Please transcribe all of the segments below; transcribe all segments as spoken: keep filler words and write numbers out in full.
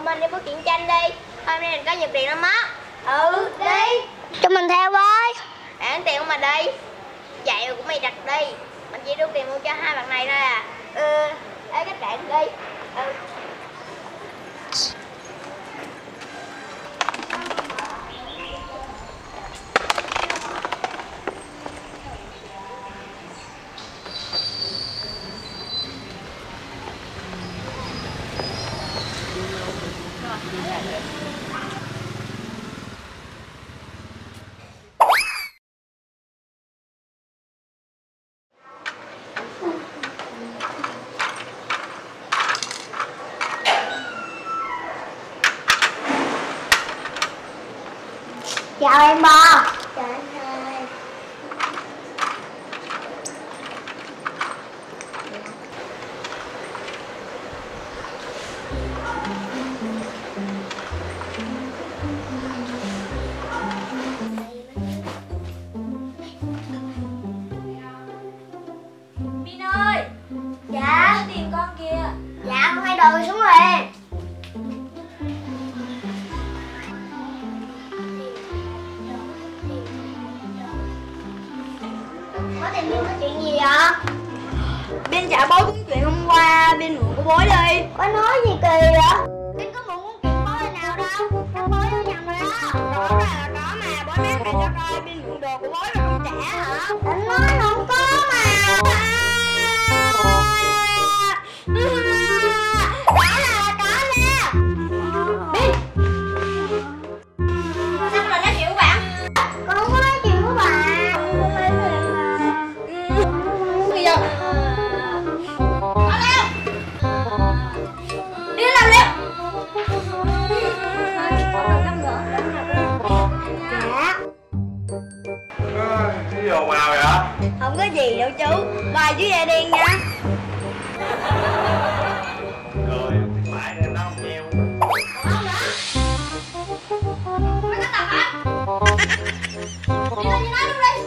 cùng mình đi mua truyện tranh đi. Hôm nay mình có nhiều tiền lắm á. Ừ, đi. Cho mình theo với. Bạn tiền của mình đi. Vậy rồi của mày đặt đi. Mình chỉ đưa tiền mua cho hai bạn này thôi à. Ừ, ê các bạn đi. Ừ. Chào em Bò. Chào anh hai. Bin ơi. Dạ. Tìm con kìa. Dạ con thay đồ xuống rồi. Có tìm Bin có chuyện gì vậy? Bin trả bối cuốn chuyện hôm qua, Bin mượn của bối đi. Có nói gì kỳ vậy? Bin có mượn cuốn chuyện bối lần nào đâu. Chắc bối nó nhầm rồi đó. Rõ ràng là có mà, bối mét này cho coi Bin mượn đồ của bối rồi không trả hả? Anh nói không có mà. Rõ ràng là có nè. Bin. Sao rồi nói chuyện của bạn? Con không có nói chuyện với bà. Bây giờ có leo. Đi làm leo. Dạ. Cái gì ồn ào vậy? Không có gì đâu chú. Bài chú về điên nha. Rồi, mãi em nói không nheo. Mày có tầm hả? Đi lên như nói luôn đi.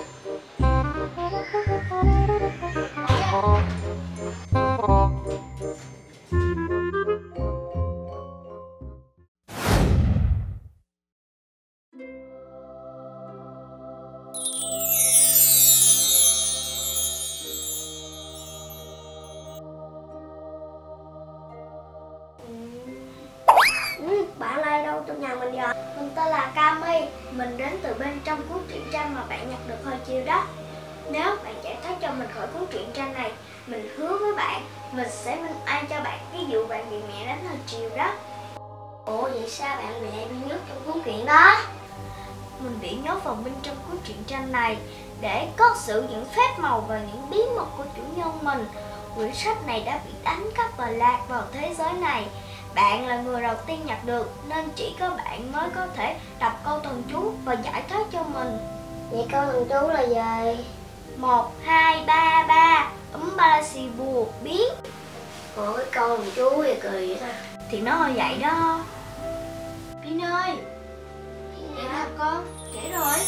Ừ, bạn này đâu trong nhà mình vậy? Mình tên là Cami. Mình đến từ bên trong cuốn truyện tranh mà bạn nhặt được hồi chiều đó. Nếu bạn giải thoát cho mình khỏi cuốn truyện tranh này, mình hứa với bạn mình sẽ minh oan cho bạn cái vụ bạn bị mẹ đánh hồi chiều đó. Ủa vậy sao bạn mẹ bị nhốt trong cuốn truyện đó? Mình bị nhốt vào bên trong cuốn truyện tranh này để cất giữ những phép màu và những bí mật của chủ nhân mình. Quyển sách này đã bị đánh cắp và lạc vào thế giới này. Bạn là người đầu tiên nhặt được nên chỉ có bạn mới có thể đọc câu thần chú và giải thoát cho mình. Vậy câu thần chú là gì? Một, hai, ba, ba, ấm ba la xì bùa, biến. Ủa cái câu thần chú gì kỳ vậy ta? Thì nó hơi vậy đó. Bin ơi. Dậy nào con, trễ rồi.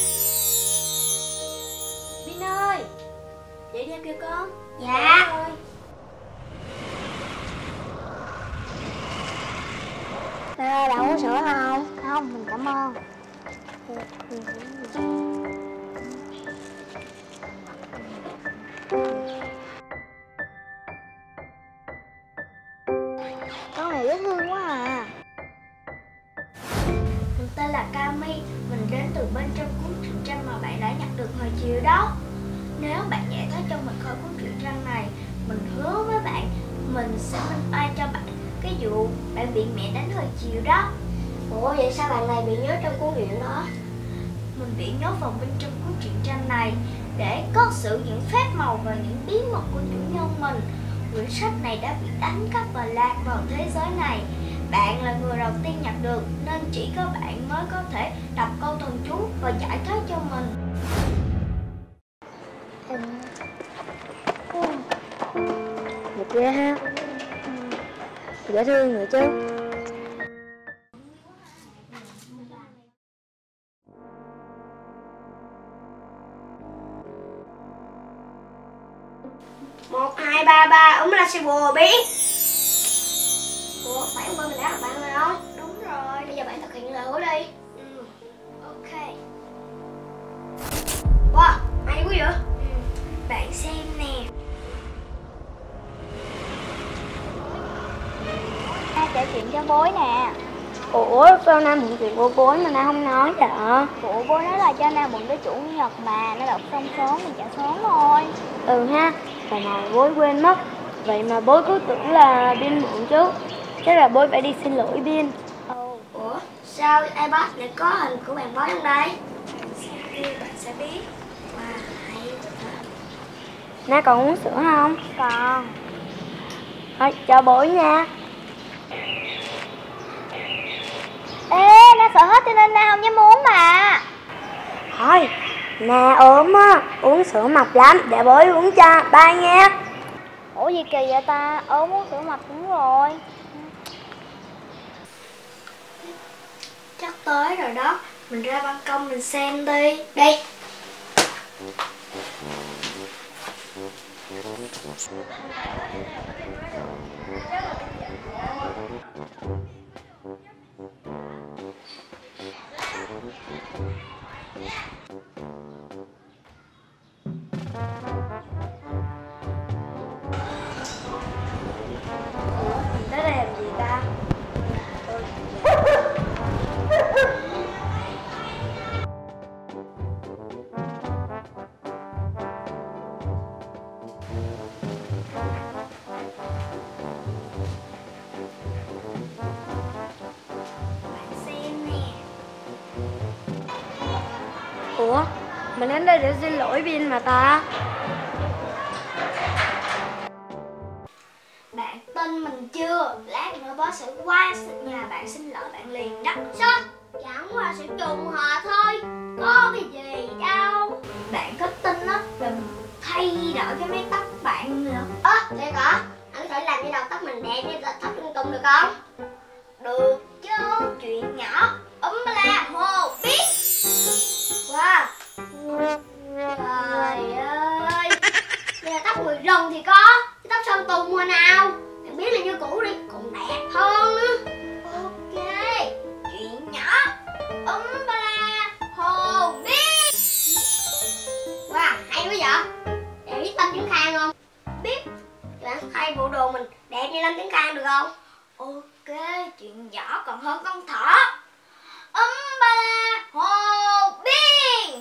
Bin ơi. Dậy đi em kêu con. Dạ. Rồi. À, bạn uống sữa không? Không, mình cảm ơn. Con này dễ thương quá à. Mình tên là Cami. Mình đến từ bên trong cuốn truyện tranh mà bạn đã nhặt được hồi chiều đó. Nếu bạn giải thoát cho mình khỏi cuốn truyện tranh này, mình hứa với bạn mình sẽ minh oan cho bạn cái vụ bạn bị mẹ đánh hồi chiều đó. Ủa vậy sao bạn này bị nhốt trong cuốn truyện đó? Mình bị nhốt vào bên trong cuốn truyện tranh này để cất giữ những phép màu và những bí mật của chủ nhân mình. Quyển sách này đã bị đánh cắp và lạc vào thế giới này. Bạn là người đầu tiên nhặt được nên chỉ có bạn mới có thể đọc câu thần chú và giải thoát cho mình. Được ghê ha. Dễ thương nữa chứ. Một, hai, ba, ba, ấm là xe bùa biến. Ủa, phải không? Mình đã là bạn rồi đó. Đúng bối nè. Ủa sao Nam mượn chuyện của bối mà Nam không nói vậy? Ủa bố nói là cho Nam mượn cái chủ nhật mà nó đọc xong sớm mình trả sớm thôi. Ừ ha, lần này bối quên mất. Vậy mà bối cứ tưởng là Bin mượn chứ. Chắc là bối phải đi xin lỗi Bin. Ừ. Ủa sao iPad lại có hình của bạn bói trong đây? Sao bạn sẽ biết. Wow, hay quá. Na còn uống sữa không? Còn. Thôi cho bối nha. Ê, Na sợ hết cho nên Na không dám uống mà. Thôi, Na ốm á, uống sữa mập lắm, để bối uống cho, bye nha. Ủa gì kỳ vậy ta, ốm uống sữa mập đúng rồi. Chắc tới rồi đó, mình ra ban công mình xem đi. Đi. Mình tới đây làm gì ta? Ủa, mình đến đây để xin lỗi Bin mà ta. Bạn tin mình chưa? Lát nữa bó sẽ qua nhà bạn xin lỗi bạn liền đó. Sao? Chẳng qua sẽ trùng hợp thôi. Có cái gì đâu. Bạn có tin á là mình thay đổi cái mái tóc bạn nữa. Ơ, à, thiệt hả? Anh có thể làm cho đầu tóc mình đẹp như tóc lung tung được không? Được chứ, chuyện nhỏ. Úm la hồ biết. Wow. Trời ơi. Đây là tóc người rừng thì có, cái tóc sơn tùng mà nào. Bạn biết là như cũ đi, còn đẹp hơn nữa. Ok, chuyện nhỏ. Úm ba la hồ biết. Wow, hay quá vậy. Bạn biết Lâm Tiến Khang không? Biết. Bạn thay bộ đồ mình đẹp như Lâm Tiến Khang được không? Ok, chuyện nhỏ còn hơn con thỏ. Úm ba la hồ biên.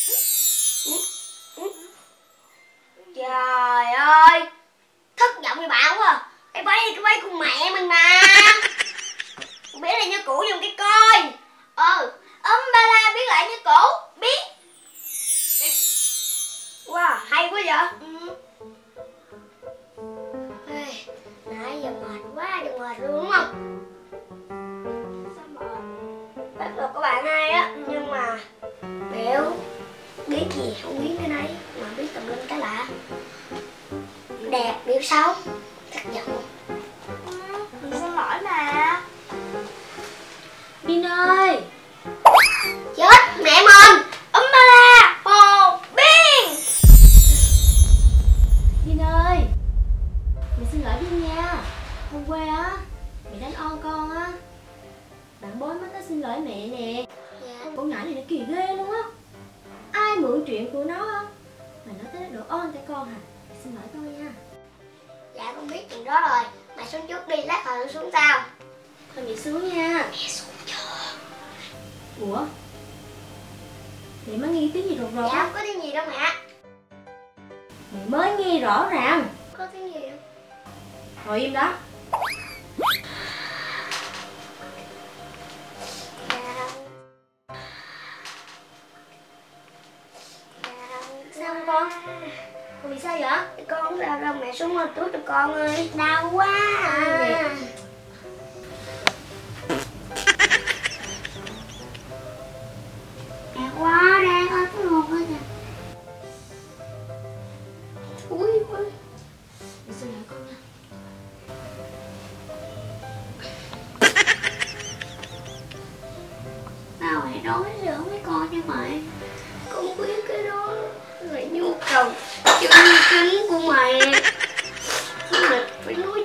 Trời ơi, thất vọng với bạn quá à. Cái váy này cái váy của mẹ mình mà. Không biết là như cũ dùng cái coi. Ừ, ấm ba la biết lại như cũ. Biết. Wow, hay quá vậy. Ừ. Ê, nãy giờ mệt quá, giờ mệt luôn đúng không? Sao mệt? Bác luật của bạn hay á, nhưng mà biểu biết gì không biết cái đấy mà biết tùm lum cái lạ. Đẹp biểu xấu thất vọng. Ừ, mình xin lỗi mà. Bin ơi. Chết mẹ mình. Úm ba la hồ biên. Bin ơi, mình xin lỗi Bin nha. Hôm qua á, mẹ đánh on con á. Bạn bối mới tới xin lỗi mẹ nè. Dạ. Con nhỏ này nó kỳ ghê luôn á. Ai mượn chuyện của nó không mà nó tới đổ on tay con hả? Xin lỗi tôi nha. Dạ con biết chuyện đó rồi. Mày xuống trước đi, lát hồi xuống sau. Thôi mẹ xuống nha. Mẹ xuống chưa? Ủa? Mẹ mới nghe tiếng gì rột rột Dạ á? không có tiếng gì đâu mẹ. Mẹ mới nghe rõ ràng. Có tiếng gì đâu. Ngồi im đó. Dạ. Sao không con? Con bị sao vậy? Con không sao đâu, mẹ xuống một chút cho con ơi. Đau quá à. Đẹp quá, đẹp quá, cái hồn quá kìa. Thúi quá. Mẹ xin lỗi con nha. Sao mày nói giỡn với con như vậy? Con biết cái đó là nhu cầu chân chính của mày. Mày phải nói